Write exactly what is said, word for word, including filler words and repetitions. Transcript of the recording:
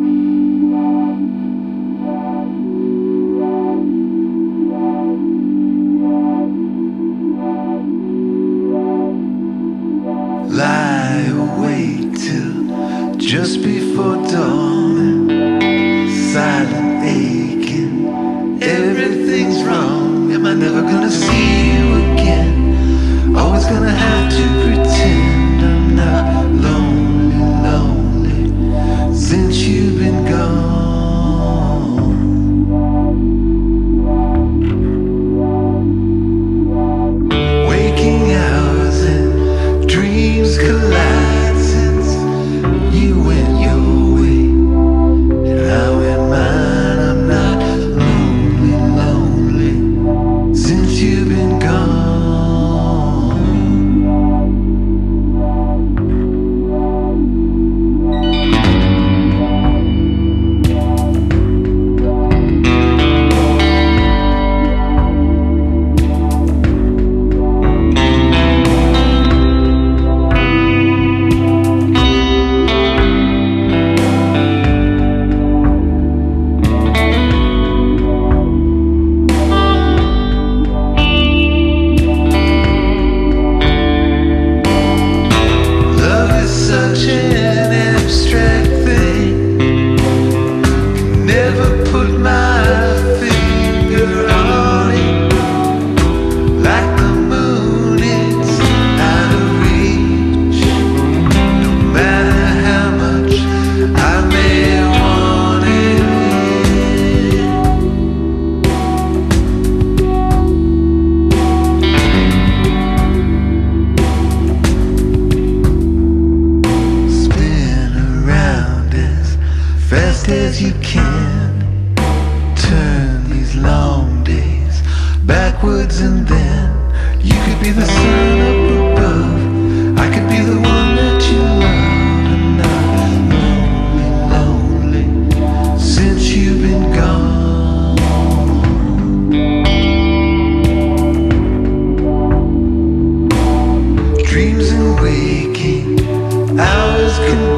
Lie awake till just before dawn, silent aching, everything's wrong. Am I never gonna see you again? Always gonna have to pretend I'm not lonely, lonely, since you've been gone. Waking hours and dreams collide since you went your way, and I went mine. I'm not lonely, lonely, since you've been gone. Such an abstract thing, never put my finger on it. Like the moon, it's out of reach, no matter how much I may want fast as you can. Turn these long days backwards, and then you could be the sun up above. I could be the one that you love, and not lonely, lonely, since you've been gone. Dreams and waking hours can